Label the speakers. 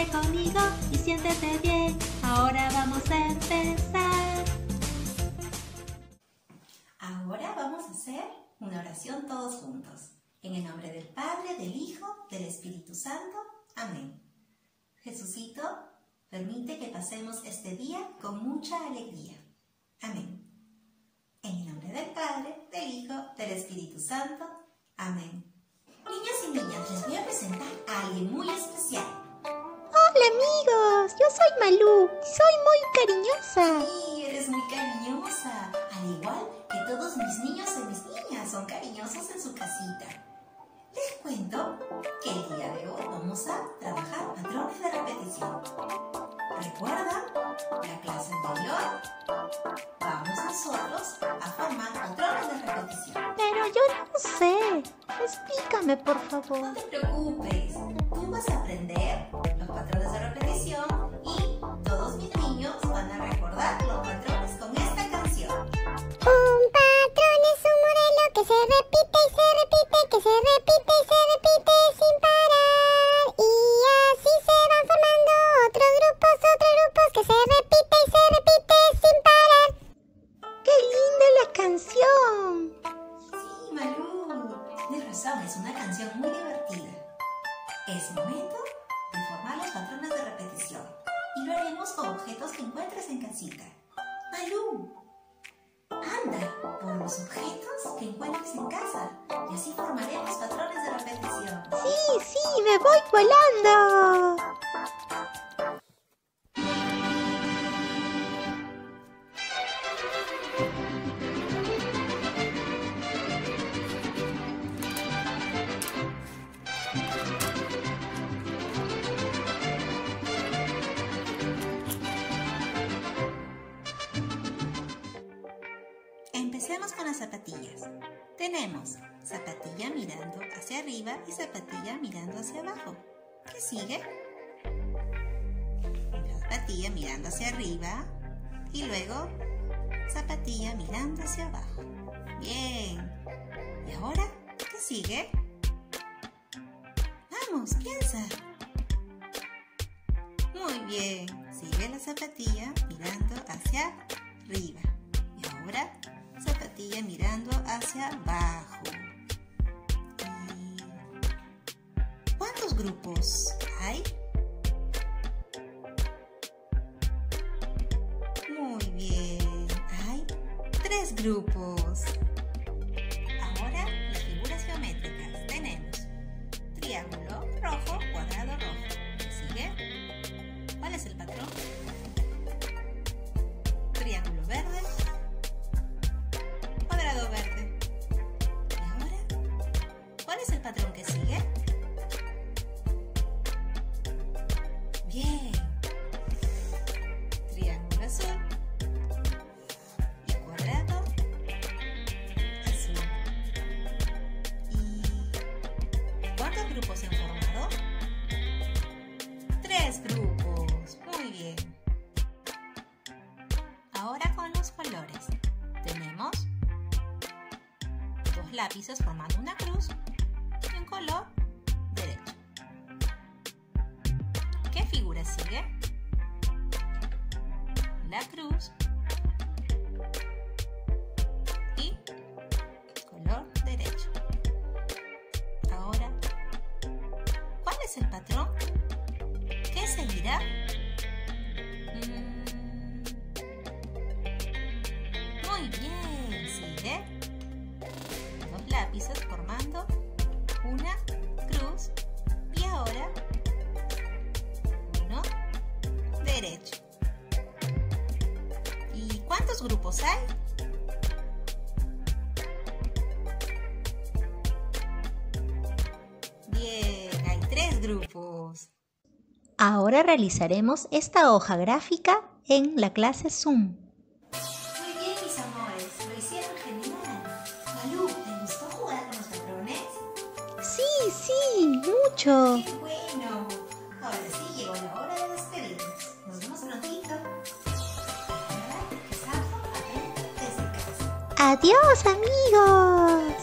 Speaker 1: Repite conmigo y siéntete bien. Ahora vamos a empezar.
Speaker 2: Ahora vamos a hacer una oración todos juntos. En el nombre del Padre, del Hijo, del Espíritu Santo. Amén. Jesucito, permite que pasemos este día con mucha alegría. Amén. En el nombre del Padre, del Hijo, del Espíritu Santo. Amén. Niños y niñas, les voy a presentar a alguien muy especial.
Speaker 3: Hola amigos, yo soy Malú y soy muy cariñosa.
Speaker 2: Sí, eres muy cariñosa, al igual que todos mis niños y mis niñas son cariñosos en su casita. Les cuento que el día de hoy vamos a trabajar patrones de repetición. ¿Recuerdan la clase anterior? Vamos nosotros a formar patrones de repetición.
Speaker 3: Pero yo no sé. Explícame, por favor.
Speaker 2: No te preocupes, tú vas a aprender los patrones de repetición y todos mis niños van a recordar los patrones con esta canción.
Speaker 3: Un patrón es un modelo que se repite y se repite, que se repite y se repite sin parar. Y así se van formando otros grupos que se repite y se repite sin parar. ¡Qué linda la canción!
Speaker 2: Sí, Malú, tienes razón, es una canción muy divertida. Es momento de formar los patrones de repetición y lo haremos con objetos que encuentres en casita. Malú, anda por los objetos que encuentres en casa y así formaremos patrones de repetición.
Speaker 3: Sí, me voy volando.
Speaker 2: Empecemos con las zapatillas. Tenemos zapatilla mirando hacia arriba y zapatilla mirando hacia abajo. ¿Qué sigue? Zapatilla mirando hacia arriba y luego zapatilla mirando hacia abajo. Bien. ¿Y ahora qué sigue? Vamos, piensa. Muy bien. Sigue la zapatilla mirando hacia arriba. Y ahora zapatilla mirando hacia abajo. ¿Y cuántos grupos hay? Muy bien, hay 3 grupos. Ahora las figuras geométricas. Tenemos triángulo rojo, cuadrado rojo. ¿Qué sigue? ¿Cuál es el patrón? Triángulo verde, cuadrado verde. ¿Y ahora? ¿Cuál es el patrón que sigue? Bien. Triángulo azul y cuadrado azul. ¿Y cuántos grupos se han formado? 3 grupos. Muy bien. Ahora con los colores. Tenemos 2 lápices formando una cruz y un color derecho. ¿Qué figura sigue? La cruz y color derecho. Ahora, ¿cuál es el patrón? ¿Qué seguirá? Muy bien, sigue 2 lápices formando una cruz y ahora uno derecho. ¿Y cuántos grupos hay? Bien, hay 3 grupos.
Speaker 3: Ahora realizaremos esta hoja gráfica en la clase Zoom.
Speaker 2: Muy bien, mis amores, lo hicieron genial. Malú, ¿te gustó jugar con los patrones?
Speaker 3: Sí, mucho.
Speaker 2: ¡Qué bueno! Ahora sí llegó la hora de despedirnos. Nos vemos prontito. Recuerda que Santo aprende desde casa.
Speaker 3: Adiós, amigos.